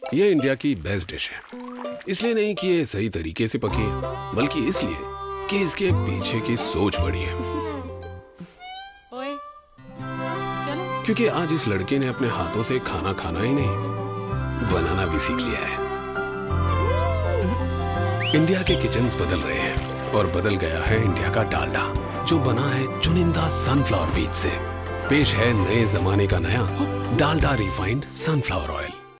ये इंडिया की best dish है। इसलिए नहीं कि ये सही तरीके से पकी है, बल्कि इसलिए कि इसके पीछे की सोच बड़ी है। ओए, चलो। क्योंकि आज इस लड़के ने अपने हाथों से खाना खाना ही नहीं, बनाना भी सीख लिया है। इंडिया के किचन्स बदल रहे हैं और बदल गया है इंडिया का डालडा, जो बना है चुनिंदा सनफ्लावर बीज से। पेश है नए जमाने का नया डालडा रिफाइंड सनफ्लावर ऑयल।